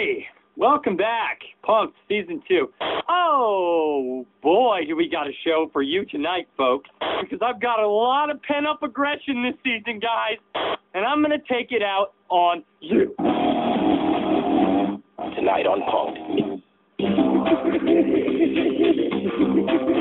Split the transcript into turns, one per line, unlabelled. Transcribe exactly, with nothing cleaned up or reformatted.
Hey, welcome back, Punk'd Season two. Oh, boy, do we got a show for you tonight, folks, because I've got a lot of pent-up aggression this season, guys, and I'm going to take it out on you.
Tonight on Punk'd.